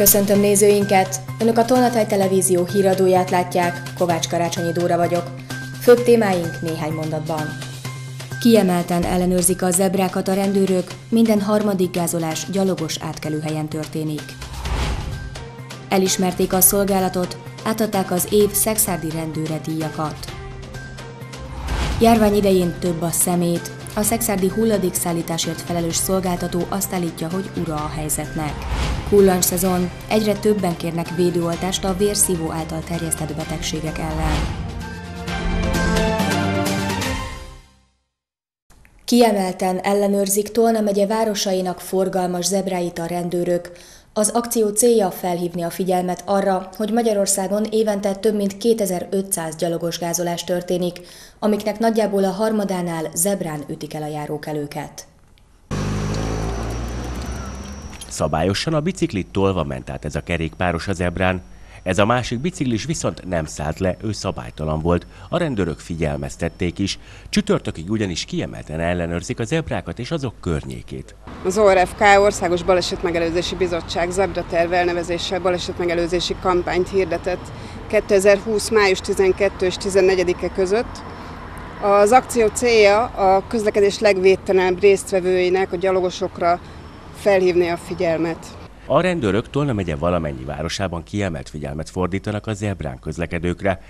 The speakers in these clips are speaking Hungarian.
Köszöntöm nézőinket! Önök a Tolnatáj Televízió híradóját látják, Kovács Karácsonyi Dóra vagyok. Főbb témáink néhány mondatban. Kiemelten ellenőrzik a zebrákat a rendőrök, minden harmadik gázolás gyalogos átkelőhelyen történik. Elismerték a szolgálatot, átadták az év szekszárdi rendőre díjakat. Járvány idején több a szemét, a szekszárdi hulladékszállításért felelős szolgáltató azt állítja, hogy ura a helyzetnek. Kullancs szezon, egyre többen kérnek védőoltást a vérszívó által terjesztett betegségek ellen. Kiemelten ellenőrzik Tolna megye városainak forgalmas zebráit a rendőrök. Az akció célja felhívni a figyelmet arra, hogy Magyarországon évente több mint 2500 gyalogos gázolás történik, amiknek nagyjából a harmadánál zebrán ütik el a járókelőket. Szabályosan a biciklit tolva ment át ez a kerékpáros a zebrán. Ez a másik biciklis viszont nem szállt le, ő szabálytalan volt. A rendőrök figyelmeztették is. Csütörtökig ugyanis kiemelten ellenőrzik a zebrákat és azok környékét. Az ORFK Országos Balesetmegelőzési Bizottság zebraterv elnevezéssel balesetmegelőzési kampányt hirdetett 2020. május 12 és 14-e között. Az akció célja a közlekedés legvédtelenebb résztvevőinek, a gyalogosokra felhívni a figyelmet. A rendőrök Tolna megye valamennyi városában kiemelt figyelmet fordítanak a zebrán közlekedőkre.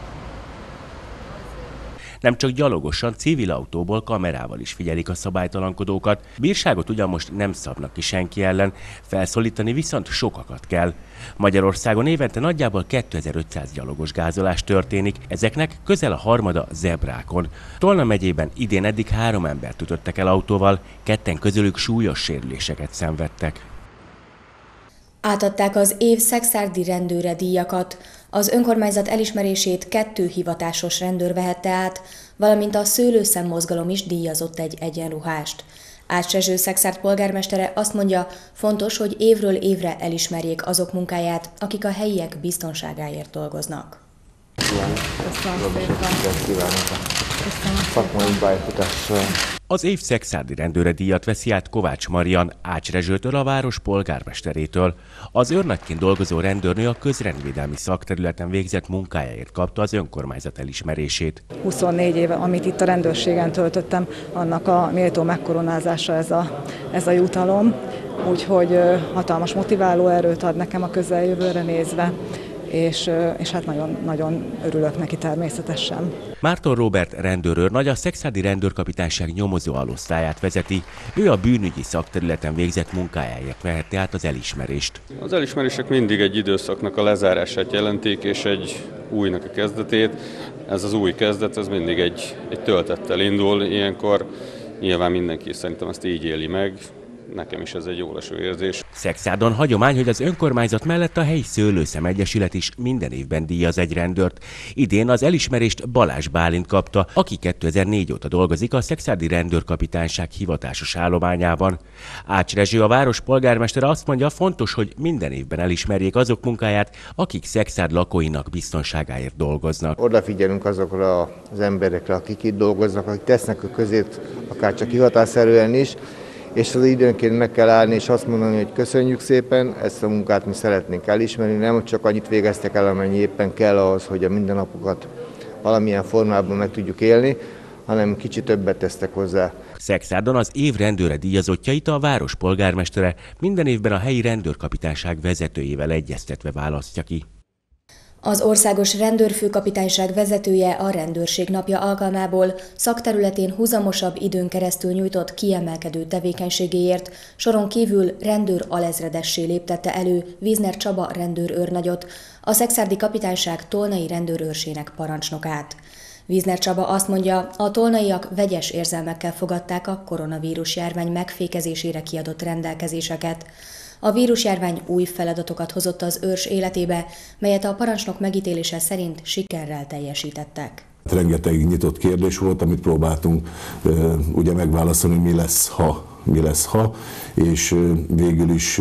Nem csak gyalogosan, civil autóból, kamerával is figyelik a szabálytalankodókat. Bírságot ugyan most nem szabnak ki senki ellen, felszólítani viszont sokakat kell. Magyarországon évente nagyjából 2500 gyalogos gázolás történik, ezeknek közel a harmada zebrákon. Tolna megyében idén eddig 3 embert ütöttek el autóval, 2 közülük súlyos sérüléseket szenvedtek. Átadták az év szekszárdi rendőre díjakat. Az önkormányzat elismerését 2 hivatásos rendőr vehette át, valamint a Szőlőszem mozgalom is díjazott egy egyenruhást. Ács Rezső Szekszárd polgármestere azt mondja, fontos, hogy évről évre elismerjék azok munkáját, akik a helyiek biztonságáért dolgoznak. Az év szekszárdi rendőre díjat veszi át Kovács Marian Ács Rezsőtől, a város polgármesterétől. Az őrnagyként dolgozó rendőrnő a közrendvédelmi szakterületen végzett munkájáért kapta az önkormányzat elismerését. 24 éve, amit itt a rendőrségen töltöttem, annak a méltó megkoronázása ez a jutalom, úgyhogy hatalmas motiváló erőt ad nekem a közeljövőre nézve. És hát nagyon örülök neki természetesen. Márton Róbert rendőrőrnagy a szekszárdi rendőrkapitányság nyomozó alosztályát vezeti. Ő a bűnügyi szakterületen végzett munkájáért vehette át az elismerést. Az elismerések mindig egy időszaknak a lezárását jelentik, és egy újnak a kezdetét. Ez az új kezdet, ez mindig egy töltettel indul. Ilyenkor nyilván mindenki szerintem ezt így éli meg. Nekem is ez egy jó leső érzés. Szekszárdon hagyomány, hogy az önkormányzat mellett a helyi Szőlőszem Egyesület is minden évben díjaz egy rendőrt. Idén az elismerést Balázs Bálint kapta, aki 2004 óta dolgozik a szekszárdi rendőrkapitányság hivatásos állományában. Ács Rezső, a város polgármestere azt mondja, fontos, hogy minden évben elismerjék azok munkáját, akik Szekszárd lakóinak biztonságáért dolgoznak. Odafigyelünk azokra az emberekre, akik itt dolgoznak, akik tesznek a közét, akár csak hivatásszerűen is, és az időnként meg kell állni és azt mondani, hogy köszönjük szépen, ezt a munkát mi szeretnénk elismerni, nem csak annyit végeztek el, amennyi éppen kell ahhoz, hogy a mindennapokat valamilyen formában meg tudjuk élni, hanem kicsit többet tesztek hozzá. Szekszárdon az év rendőre díjazottjait a város polgármestere minden évben a helyi rendőrkapitányság vezetőjével egyeztetve választja ki. Az Országos Rendőrfőkapitányság vezetője a Rendőrség napja alkalmából szakterületén huzamosabb időn keresztül nyújtott kiemelkedő tevékenységéért soron kívül rendőr alezredessé léptette elő Wiesner Csaba rendőrőrnagyot, a szekszárdi kapitányság tolnai rendőrőrsének parancsnokát. Wiesner Csaba azt mondja, a tolnaiak vegyes érzelmekkel fogadták a koronavírus járvány megfékezésére kiadott rendelkezéseket. A vírusjárvány új feladatokat hozott az őrs életébe, melyet a parancsnok megítélése szerint sikerrel teljesítettek. Rengeteg nyitott kérdés volt, amit próbáltunk ugye megválaszolni, mi lesz, ha, és végül is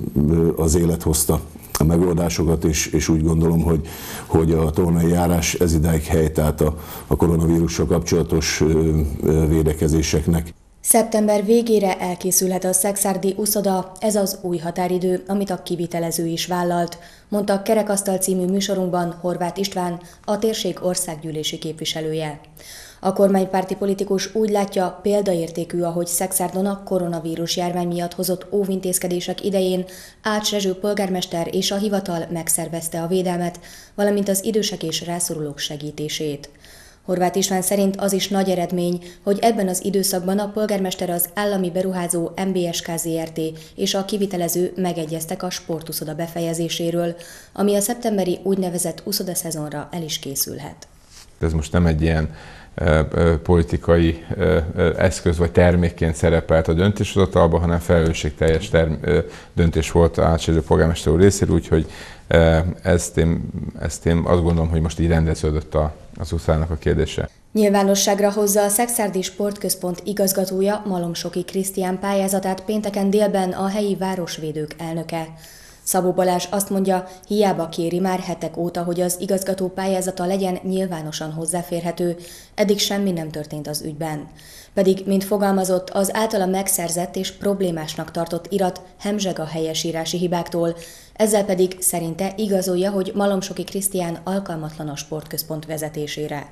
az élet hozta a megoldásokat, és úgy gondolom, hogy a tolnai járás ez idáig helytált a koronavírussal kapcsolatos védekezéseknek. Szeptember végére elkészülhet a szekszárdi uszoda, ez az új határidő, amit a kivitelező is vállalt, mondta a Kerekasztal című műsorunkban Horváth István, a térség országgyűlési képviselője. A kormánypárti politikus úgy látja, példaértékű, ahogy Szekszárdon a koronavírus járvány miatt hozott óvintézkedések idején Ács Rezső polgármester és a hivatal megszervezte a védelmet, valamint az idősek és rászorulók segítését. Horváth István szerint az is nagy eredmény, hogy ebben az időszakban a polgármester, az állami beruházó MBSK Zrt. És a kivitelező megegyeztek a sportuszoda befejezéséről, ami a szeptemberi úgynevezett uszodaszezonra el is készülhet. Ez most nem egy ilyen politikai eszköz vagy termékként szerepelt a döntéshozatalban, hanem felelősségteljes döntés volt Ács Rezső polgármester úr részéről, úgyhogy ezt én azt gondolom, hogy most így rendeződött az uszának a kérdése. Nyilvánosságra hozza a Szekszárdi Sportközpont igazgatója, Malomsoki Krisztián pályázatát pénteken délben a helyi városvédők elnöke. Szabó Balázs azt mondja, hiába kéri már hetek óta, hogy az igazgató pályázata legyen nyilvánosan hozzáférhető, eddig semmi nem történt az ügyben. Pedig, mint fogalmazott, az általa megszerzett és problémásnak tartott irat hemzseg a helyesírási hibáktól, ezzel pedig szerinte igazolja, hogy Malomsoki Krisztián alkalmatlan a sportközpont vezetésére.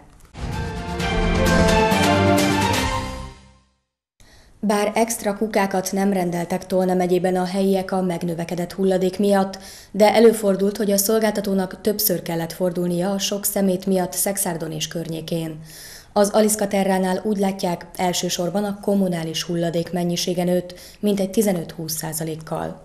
Bár extra kukákat nem rendeltek Tolna megyében a helyiek a megnövekedett hulladék miatt, de előfordult, hogy a szolgáltatónak többször kellett fordulnia a sok szemét miatt Szekszárdon és környékén. Az Aliszka Terránál úgy látják, elsősorban a kommunális hulladék mennyisége nőtt, mintegy 15-20%-kal.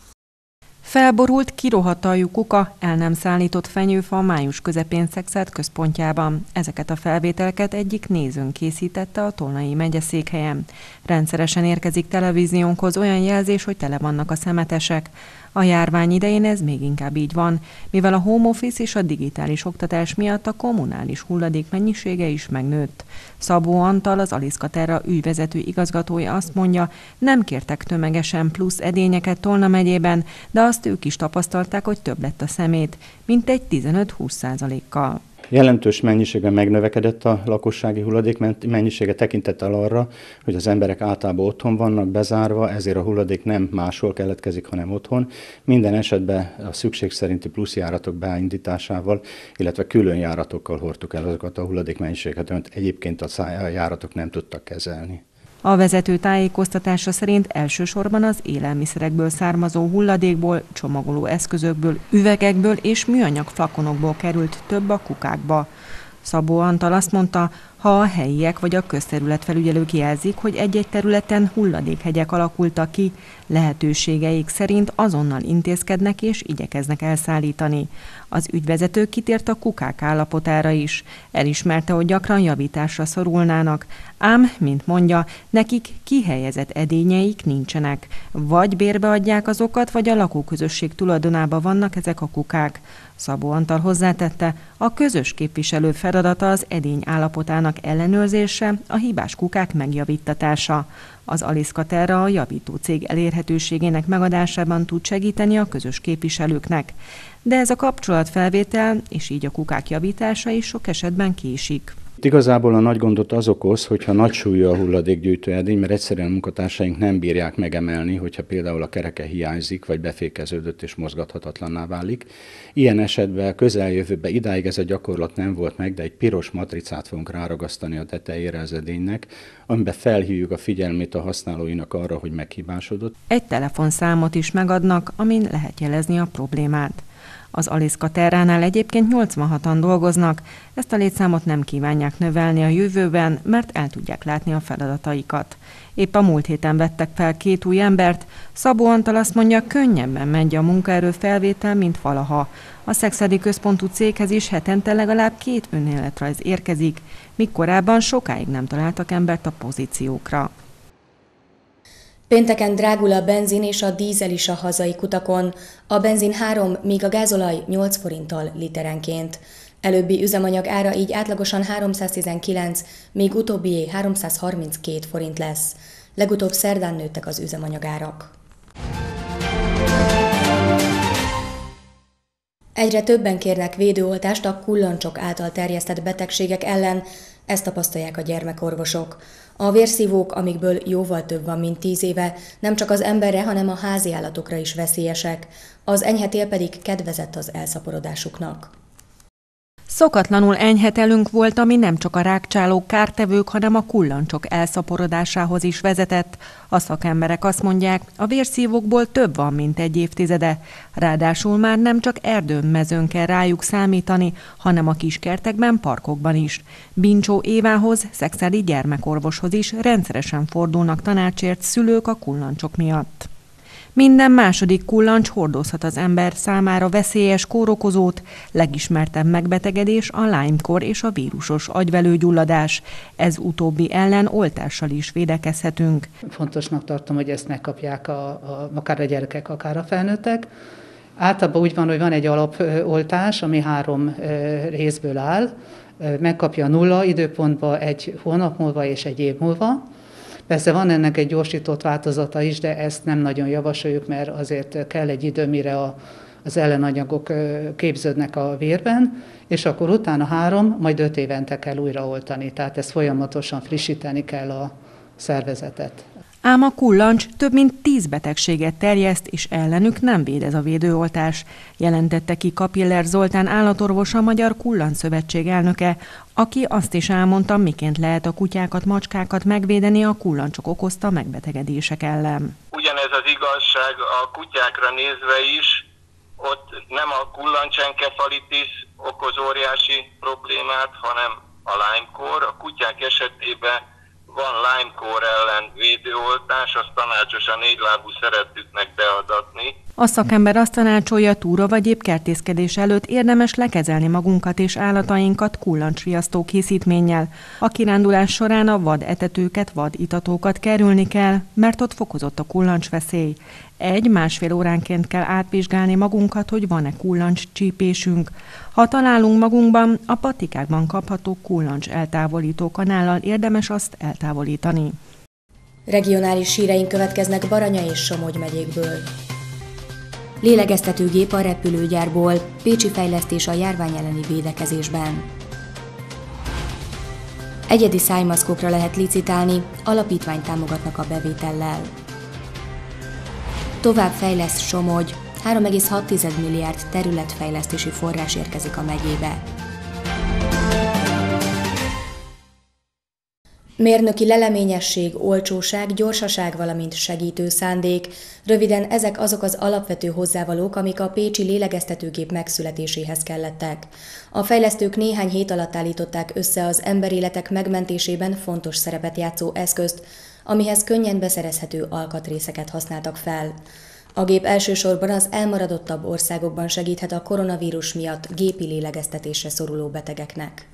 Felborult, kirohadt aljú kuka, el nem szállított fenyőfa május közepén Szekszárd központjában. Ezeket a felvételeket egyik nézőnk készítette a Tolnai megyeszékhelyen. Rendszeresen érkezik televíziónkhoz olyan jelzés, hogy tele vannak a szemetesek. A járvány idején ez még inkább így van, mivel a home office és a digitális oktatás miatt a kommunális hulladék mennyisége is megnőtt. Szabó Antal, az Aliszka Terra ügyvezető igazgatója azt mondja, nem kértek tömegesen plusz edényeket Tolna megyében, de azt ők is tapasztalták, hogy több lett a szemét, mintegy 15-20%-kal. Jelentős mennyiségben megnövekedett a lakossági hulladék mennyisége tekintettel arra, hogy az emberek általában otthon vannak bezárva, ezért a hulladék nem máshol keletkezik, hanem otthon. Minden esetben a szükség szerinti pluszjáratok beindításával, illetve külön járatokkal hordtuk el azokat a hulladékmennyiséget, amit egyébként a járatok nem tudtak kezelni. A vezető tájékoztatása szerint elsősorban az élelmiszerekből származó hulladékból, csomagoló eszközökből, üvegekből és műanyag flakonokból került több a kukákba. Szabó Antal azt mondta, ha a helyiek vagy a közterületfelügyelők jelzik, hogy egy-egy területen hulladékhegyek alakultak ki, lehetőségeik szerint azonnal intézkednek és igyekeznek elszállítani. Az ügyvezető kitért a kukák állapotára is. Elismerte, hogy gyakran javításra szorulnának, ám, mint mondja, nekik kihelyezett edényeik nincsenek. Vagy bérbe adják azokat, vagy a lakóközösség tulajdonában vannak ezek a kukák. Szabó Antal hozzátette, a közös képviselő feladata az edény állapotának ellenőrzése, a hibás kukák megjavítatása. Az Aliszka Terra a javító cég elérhetőségének megadásában tud segíteni a közös képviselőknek. De ez a kapcsolatfelvétel és így a kukák javítása is sok esetben késik. Igazából a nagy gondot az okoz, hogyha nagy súlyú a hulladékgyűjtő edény, mert egyszerűen a munkatársaink nem bírják megemelni, hogyha például a kereke hiányzik, vagy befékeződött és mozgathatatlanná válik. Ilyen esetben közeljövőben idáig ez a gyakorlat nem volt meg, de egy piros matricát fogunk ráragasztani a tetejére az edénynek, amiben felhívjuk a figyelmét a használóinak arra, hogy meghibásodott. Egy telefonszámot is megadnak, amin lehet jelezni a problémát. Az Aliszka Terránál egyébként 86-an dolgoznak, ezt a létszámot nem kívánják növelni a jövőben, mert el tudják látni a feladataikat. Épp a múlt héten vettek fel 2 új embert, Szabó Antal azt mondja, könnyebben megy a munkaerő felvétel, mint valaha. A szexádi központú céghez is hetente legalább 2 önéletrajz érkezik, míg korábban sokáig nem találtak embert a pozíciókra. Pénteken drágul a benzin és a dízel is a hazai kutakon. A benzin 3, míg a gázolaj 8 forinttal literenként. Előbbi üzemanyag ára így átlagosan 319, míg utóbbié 332 forint lesz. Legutóbb szerdán nőttek az üzemanyagárak. Egyre többen kérnek védőoltást a kullancsok által terjesztett betegségek ellen. Ezt tapasztalják a gyermekorvosok. A vérszívók, amikből jóval több van, mint 10 éve, nem csak az emberre, hanem a háziállatokra is veszélyesek. Az enyhe tél pedig kedvezett az elszaporodásuknak. Szokatlanul enyhe telünk volt, ami nem csak a rákcsálók, kártevők, hanem a kullancsok elszaporodásához is vezetett. A szakemberek azt mondják, a vérszívókból több van, mint egy évtizede. Ráadásul már nem csak erdőn, mezőn kell rájuk számítani, hanem a kiskertekben, parkokban is. Bincsó Évához, szexádi gyermekorvoshoz is rendszeresen fordulnak tanácsért szülők a kullancsok miatt. Minden második kullancs hordozhat az ember számára veszélyes kórokozót, legismertebb megbetegedés a Lyme-kór és a vírusos agyvelőgyulladás. Ez utóbbi ellen oltással is védekezhetünk. Fontosnak tartom, hogy ezt megkapják akár a gyerekek, akár a felnőttek. Általában úgy van, hogy van egy alapoltás, ami 3 részből áll. Megkapja 0 időpontban, 1 hónap múlva és 1 év múlva. Persze van ennek egy gyorsított változata is, de ezt nem nagyon javasoljuk, mert azért kell egy idő, mire az ellenanyagok képződnek a vérben, és akkor utána 3, majd 5 évente kell újraoltani. Tehát ezt folyamatosan frissíteni kell a szervezetet. Ám a kullancs több mint 10 betegséget terjeszt, és ellenük nem véd ez a védőoltás, jelentette ki Kapiller Zoltán állatorvos, a Magyar Kullanc-szövetség elnöke, aki azt is elmondta, miként lehet a kutyákat, macskákat megvédeni a kullancsok okozta megbetegedések ellen. Ugyanez az igazság a kutyákra nézve is, ott nem a kullancsenkefalitis okoz óriási problémát, hanem a Lyme-kór. A kutyák esetében van Lyme-kór ellen védőoltás, azt tanácsosan 4 lábú szeretőknek beadatni. A szakember azt tanácsolja, túra vagy épp kertészkedés előtt érdemes lekezelni magunkat és állatainkat kullancsriasztó készítménnyel. A kirándulás során a vad etetőket, vad itatókat kerülni kell, mert ott fokozott a kullancsveszély. 1-1,5 óránként kell átvizsgálni magunkat, hogy van-e kullancscsípésünk. Ha találunk magunkban, a patikákban kapható kullancs eltávolító kanállal érdemes azt eltávolítani. Regionális híreink következnek Baranya és Somogy megyékből. Lélegeztetőgép a repülőgyárból, pécsi fejlesztés a járvány elleni védekezésben. Egyedi szájmaszkokra lehet licitálni, alapítványt támogatnak a bevétellel. Tovább fejleszt Somogy, 3,6 milliárd területfejlesztési forrás érkezik a megyébe. Mérnöki leleményesség, olcsóság, gyorsaság, valamint segítő szándék. Röviden ezek azok az alapvető hozzávalók, amik a pécsi lélegeztetőgép megszületéséhez kellettek. A fejlesztők néhány hét alatt állították össze az emberéletek megmentésében fontos szerepet játszó eszközt, amihez könnyen beszerezhető alkatrészeket használtak fel. A gép elsősorban az elmaradottabb országokban segíthet a koronavírus miatt gépi lélegeztetésre szoruló betegeknek.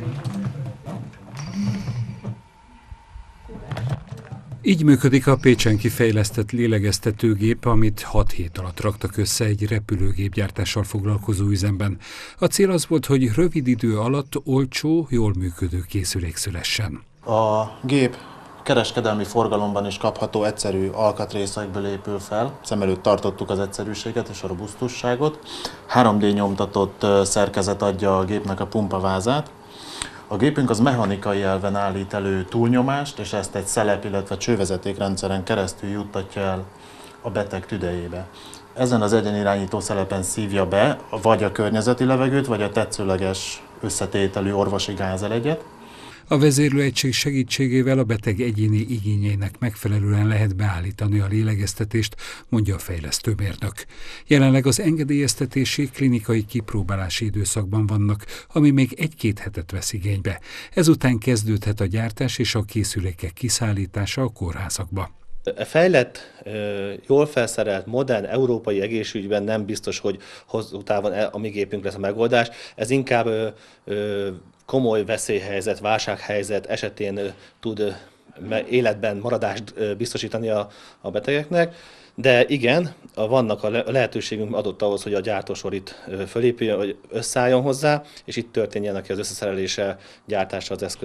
Így működik a Pécsen kifejlesztett lélegeztetőgép, amit 6 hét alatt raktak össze egy repülőgépgyártással foglalkozó üzemben. A cél az volt, hogy rövid idő alatt olcsó, jól működő készülék szülessen. A gép kereskedelmi forgalomban is kapható egyszerű alkatrészekből épül fel. Szem előtt tartottuk az egyszerűséget és a robusztusságot. 3D nyomtatott szerkezet adja a gépnek a pumpavázát. A gépünk az mechanikai elven állít elő túlnyomást, és ezt egy szelep, illetve csővezetékrendszeren keresztül juttatja el a beteg tüdejébe. Ezen az egyenirányító szelepen szívja be vagy a környezeti levegőt, vagy a tetszőleges összetételű orvosi gázelegyet. A vezérlőegység segítségével a beteg egyéni igényeinek megfelelően lehet beállítani a lélegeztetést, mondja a fejlesztőmérnök. Jelenleg az engedélyeztetési klinikai kipróbálási időszakban vannak, ami még 1-2 hetet vesz igénybe. Ezután kezdődhet a gyártás és a készülékek kiszállítása a kórházakba. A fejlett, jól felszerelt, modern európai egészségügyben nem biztos, hogy hosszú távon a mi gépünk lesz a megoldás. Ez inkább komoly veszélyhelyzet, válsághelyzet esetén tud életben maradást biztosítani a betegeknek. De igen, vannak a lehetőségünk adott ahhoz, hogy a gyártósor itt fölépüljön, hogy összeálljon hozzá, és itt történjen az összeszerelése, gyártása az eszköznek.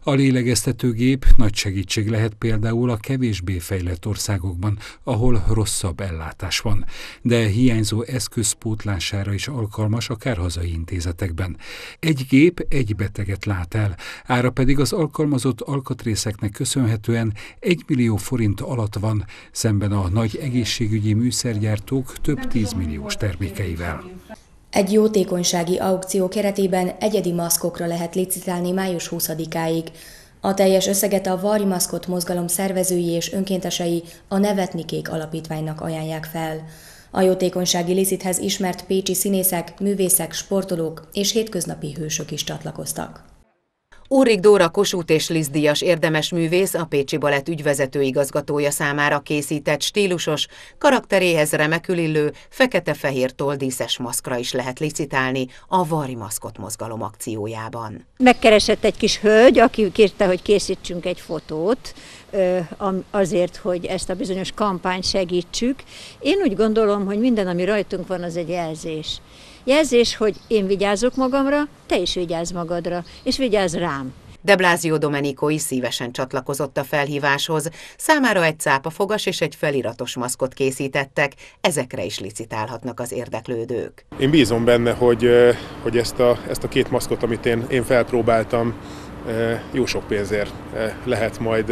A lélegeztetőgép nagy segítség lehet például a kevésbé fejlett országokban, ahol rosszabb ellátás van, de hiányzó eszköz pótlására is alkalmas akár hazai intézetekben. Egy gép egy beteget lát el, ára pedig az alkalmazott alkatrészeknek köszönhetően 1 millió forint alatt van, szemben a nagy egészségügyi műszergyártók több 10 milliós termékeivel. Egy jótékonysági aukció keretében egyedi maszkokra lehet licitálni május 20-áig. A teljes összeget a Varj Maszkot mozgalom szervezői és önkéntesei a Nevetni Kék alapítványnak ajánlják fel. A jótékonysági licithez ismert pécsi színészek, művészek, sportolók és hétköznapi hősök is csatlakoztak. Úrrik Dóra Kossuth és Liszt-díjas érdemes művész a Pécsi Balett ügyvezető igazgatója számára készített stílusos, karakteréhez remekül illő, fekete-fehér toldíszes maszkra is lehet licitálni a Varj Maszkot mozgalom akciójában. Megkeresett egy kis hölgy, aki kérte, hogy készítsünk egy fotót, azért, hogy ezt a bizonyos kampányt segítsük. Én úgy gondolom, hogy minden, ami rajtunk van, az egy jelzés. Jelzés, hogy én vigyázok magamra, te is vigyázz magadra, és vigyázz rám. De Blasio Domenico is szívesen csatlakozott a felhíváshoz. Számára egy cápafogas és egy feliratos maszkot készítettek, ezekre is licitálhatnak az érdeklődők. Én bízom benne, hogy ezt a két maszkot, amit én felpróbáltam, jó sok pénzért lehet majd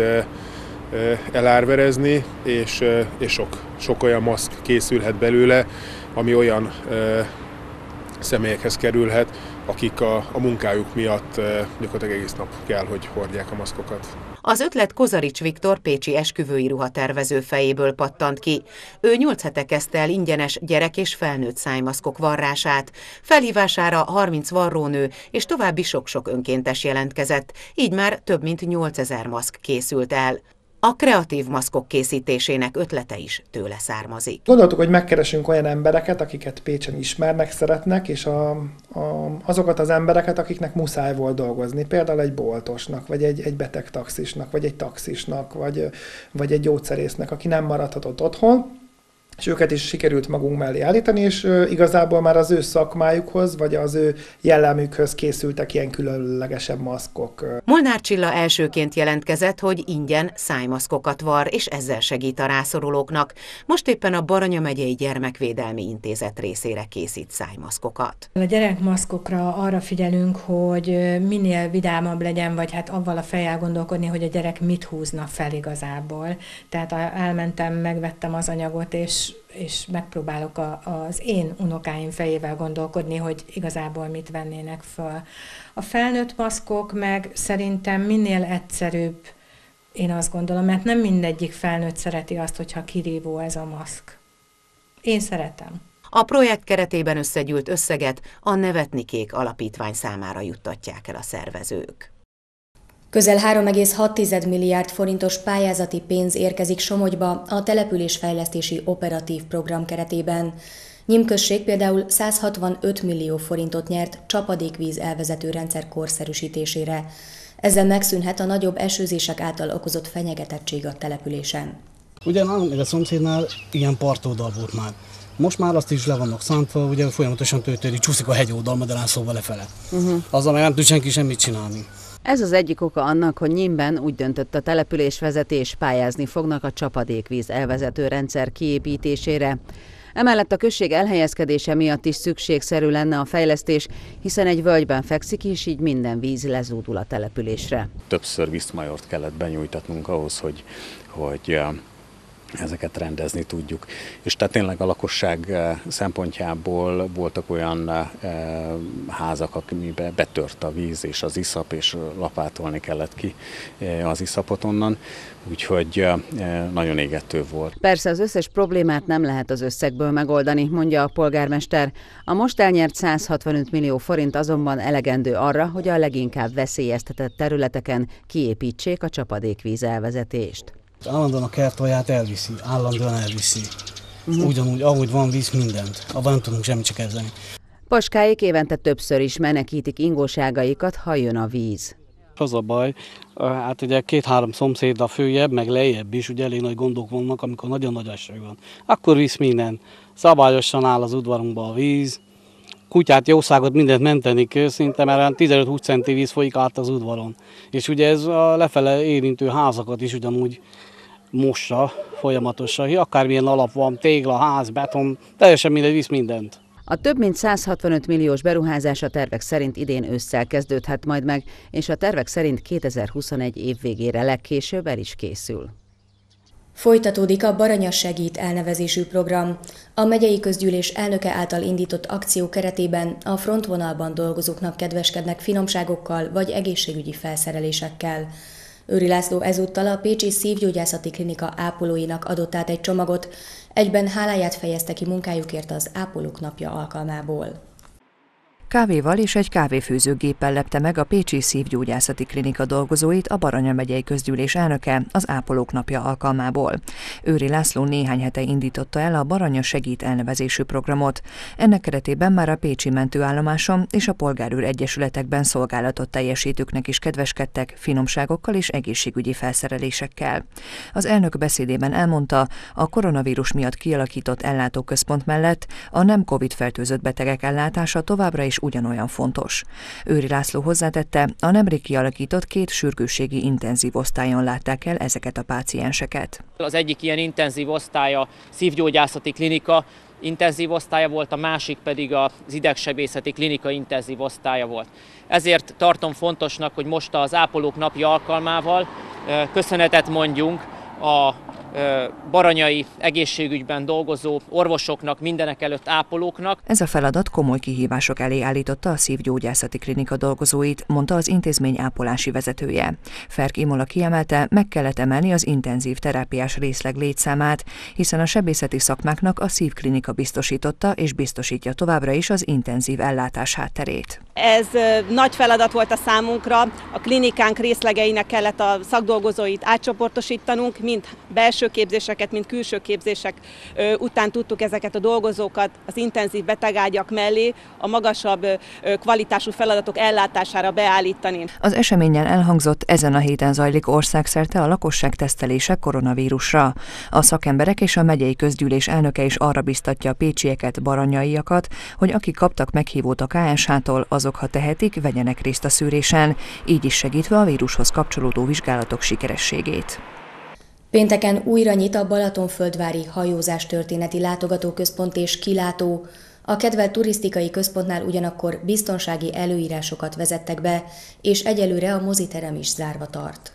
elárverezni, és sok olyan maszk készülhet belőle, ami olyan személyekhez kerülhet, akik a munkájuk miatt gyakorlatilag egész nap kell, hogy hordják a maszkokat. Az ötlet Kozarics Viktor pécsi esküvői ruhatervező fejéből pattant ki. Ő 8 hete kezdte el ingyenes gyerek- és felnőtt szájmaszkok varrását. Felhívására 30 varrónő és további sok-sok önkéntes jelentkezett, így már több mint 8000 maszk készült el. A kreatív maszkok készítésének ötlete is tőle származik. Gondoltuk, hogy megkeresünk olyan embereket, akiket Pécsen ismernek, szeretnek, és azokat az embereket, akiknek muszáj volt dolgozni. Például egy boltosnak, vagy egy beteg taxisnak, vagy egy taxisnak, vagy egy gyógyszerésznek, aki nem maradhatott otthon, és őket is sikerült magunk mellé állítani, és igazából már az ő szakmájukhoz, vagy az ő jellemükhöz készültek ilyen különlegesebb maszkok. Molnár Csilla elsőként jelentkezett, hogy ingyen szájmaszkokat var, és ezzel segít a rászorulóknak. Most éppen a Baranya megyei Gyermekvédelmi Intézet részére készít szájmaszkokat. A gyerekmaszkokra arra figyelünk, hogy minél vidámabb legyen, vagy hát avval a fejjel gondolkodni, hogy a gyerek mit húzna fel igazából. Tehát elmentem, megvettem az anyagot, és megpróbálok az én unokáim fejével gondolkodni, hogy igazából mit vennének föl. A felnőtt maszkok meg szerintem minél egyszerűbb, én azt gondolom, mert nem mindegyik felnőtt szereti azt, hogyha kirívó ez a maszk. Én szeretem. A projekt keretében összegyűlt összeget a Nevetni Kék alapítvány számára juttatják el a szervezők. Közel 3,6 milliárd forintos pályázati pénz érkezik Somogyba a településfejlesztési operatív program keretében. Nyím község például 165 millió forintot nyert csapadékvíz elvezető rendszer korszerűsítésére. Ezzel megszűnhet a nagyobb esőzések által okozott fenyegetettség a településen. Ugye nálunk meg a szomszédnál ilyen partoldal volt már. Most már azt is le vannak szántva, ugye folyamatosan történik, csúszik a hegyoldal, magyarán szóval lefele. Azzal meg nem tud senki semmit csinálni. Ez az egyik oka annak, hogy Nyímben úgy döntött a településvezetés, pályázni fognak a csapadékvíz elvezető rendszer kiépítésére. Emellett a község elhelyezkedése miatt is szükségszerű lenne a fejlesztés, hiszen egy völgyben fekszik, és így minden víz lezúdul a településre. Többször vízmajort kellett benyújtatnunk ahhoz, hogy ezeket rendezni tudjuk. És tehát tényleg a lakosság szempontjából voltak olyan házak, amiben betört a víz és az iszap, és lapátolni kellett ki az iszapot onnan, úgyhogy nagyon égető volt. Persze az összes problémát nem lehet az összegből megoldani, mondja a polgármester. A most elnyert 165 millió forint azonban elegendő arra, hogy a leginkább veszélyeztetett területeken kiépítsék a csapadékvíz elvezetést. Állandóan a kertalját elviszi, állandóan elviszi. Ugyanúgy, ahogy van víz, mindent. Abban nem tudunk semmit csak kezdeni. Paskáik évente többször is menekítik ingóságaikat, ha jön a víz. Az a baj, hát ugye 2-3 szomszéddal följebb, meg lejjebb is, ugye elég nagy gondok vannak, amikor nagyon nagy eső van. Akkor visz minden. Szabályosan áll az udvarunkba a víz, kutyát, jószágot, mindent menteni kell, szinte mert 15-20 centi víz folyik át az udvaron. És ugye ez a lefele érintő házakat is ugyanúgy mossa folyamatosan. Akármilyen alap van, tégla, ház, beton, teljesen mindegy, visz mindent. A több mint 165 milliós beruházás a tervek szerint idén ősszel kezdődhet majd meg, és a tervek szerint 2021 év végére legkésőbb el is készül. Folytatódik a Baranya Segít elnevezésű program. A megyei közgyűlés elnöke által indított akció keretében a frontvonalban dolgozóknak kedveskednek finomságokkal vagy egészségügyi felszerelésekkel. Őri László ezúttal a Pécsi Szívgyógyászati Klinika ápolóinak adott át egy csomagot, egyben háláját fejezte ki munkájukért az Ápolók Napja alkalmából. Kávéval és egy kávéfőzőgéppel lepte meg a Pécsi Szívgyógyászati Klinika dolgozóit a Baranya megyei közgyűlés elnöke az Ápolók Napja alkalmából. Őri László néhány hete indította el a Baranya Segít elnevezésű programot. Ennek keretében már a pécsi mentőállomáson és a polgárőr egyesületekben szolgálatot teljesítőknek is kedveskedtek finomságokkal és egészségügyi felszerelésekkel. Az elnök beszédében elmondta, a koronavírus miatt kialakított ellátóközpont mellett a nem COVID-fertőzött betegek ellátása továbbra is ugyanolyan fontos. Őri László hozzátette, a nemrég kialakított 2 sürgősségi intenzív osztályon látták el ezeket a pácienseket. Az egyik ilyen intenzív osztály a Szívgyógyászati Klinika intenzív osztálya volt, a másik pedig az Idegsebészeti Klinika intenzív osztálya volt. Ezért tartom fontosnak, hogy most az Ápolók Napja alkalmával köszönetet mondjunk a baranyai egészségügyben dolgozó orvosoknak, mindenekelőtt ápolóknak. Ez a feladat komoly kihívások elé állította a Szívgyógyászati Klinika dolgozóit, mondta az intézmény ápolási vezetője. Ferk Imola kiemelte, meg kellett emelni az intenzív terápiás részleg létszámát, hiszen a sebészeti szakmáknak a szívklinika biztosította és biztosítja továbbra is az intenzív ellátás hátterét. Ez nagy feladat volt a számunkra, a klinikánk részlegeinek kellett a szakdolgozóit átcsoportosítanunk, mind belső képzéseket, mind külső képzések után tudtuk ezeket a dolgozókat az intenzív betegágyak mellé a magasabb kvalitású feladatok ellátására beállítani. Az eseményen elhangzott, ezen a héten zajlik országszerte a lakosság tesztelése koronavírusra. A szakemberek és a megyei közgyűlés elnöke is arra biztatja a pécsieket, baranyaiakat, hogy akik kaptak meghívót a KSH-tól, azok, ha tehetik, vegyenek részt a szűrésen, így is segítve a vírushoz kapcsolódó vizsgálatok sikerességét. Pénteken újra nyit a Balatonföldvári Hajózás Történeti Látogatóközpont és kilátó. A kedvelt turisztikai központnál ugyanakkor biztonsági előírásokat vezettek be, és egyelőre a moziterem is zárva tart.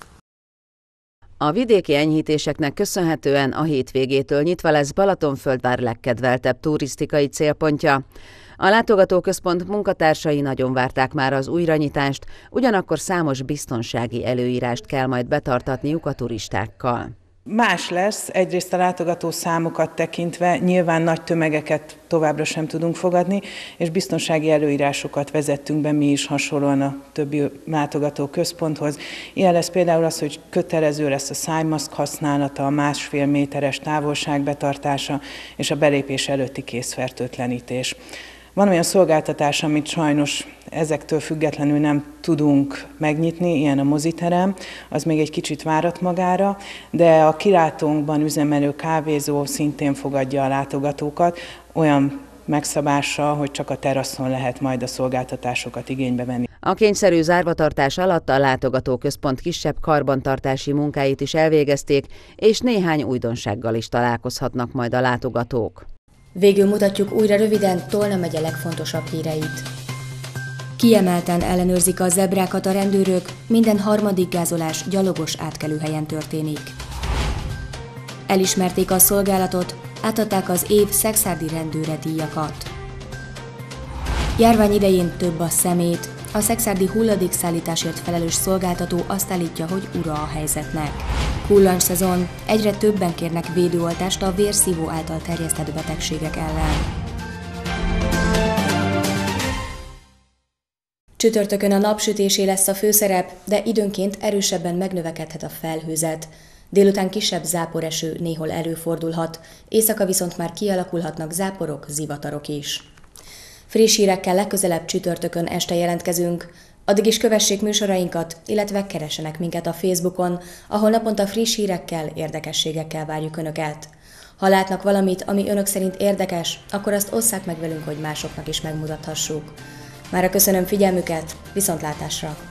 A vidéki enyhítéseknek köszönhetően a hétvégétől nyitva lesz Balatonföldvár legkedveltebb turisztikai célpontja. A látogatóközpont munkatársai nagyon várták már az újranyitást, ugyanakkor számos biztonsági előírást kell majd betartatniuk a turistákkal. Más lesz, egyrészt a látogató számokat tekintve, nyilván nagy tömegeket továbbra sem tudunk fogadni, és biztonsági előírásokat vezettünk be mi is hasonlóan a többi látogatóközponthoz. Ilyen lesz például az, hogy kötelező lesz a szájmaszk használata, a 1,5 méteres távolság betartása és a belépés előtti kézfertőtlenítés. Van olyan szolgáltatás, amit sajnos ezektől függetlenül nem tudunk megnyitni, ilyen a moziterem, az még egy kicsit várat magára, de a kilátónkban üzemelő kávézó szintén fogadja a látogatókat, olyan megszabással, hogy csak a teraszon lehet majd a szolgáltatásokat igénybe venni. A kényszerű zárvatartás alatt a látogatóközpont kisebb karbantartási munkáit is elvégezték, és néhány újdonsággal is találkozhatnak majd a látogatók. Végül mutatjuk újra röviden Tolna megye legfontosabb híreit. Kiemelten ellenőrzik a zebrákat a rendőrök, minden harmadik gázolás gyalogos átkelőhelyen történik. Elismerték a szolgálatot, átadták az év szekszárdi rendőre díjakat. Járvány idején több a szemét, a szekszárdi hulladékszállításért felelős szolgáltató azt állítja, hogy ura a helyzetnek. Kullancs szezon, egyre többen kérnek védőoltást a vérszívó által terjesztett betegségek ellen. Csütörtökön a napsütésé lesz a főszerep, de időnként erősebben megnövekedhet a felhőzet. Délután kisebb záporeső néhol előfordulhat, éjszaka viszont már kialakulhatnak záporok, zivatarok is. Friss hírekkel legközelebb csütörtökön este jelentkezünk. Addig is kövessék műsorainkat, illetve keresenek minket a Facebookon, ahol naponta friss hírekkel, érdekességekkel várjuk Önöket. Ha látnak valamit, ami önök szerint érdekes, akkor azt osszák meg velünk, hogy másoknak is megmutathassuk. Mára köszönöm figyelmüket, viszontlátásra!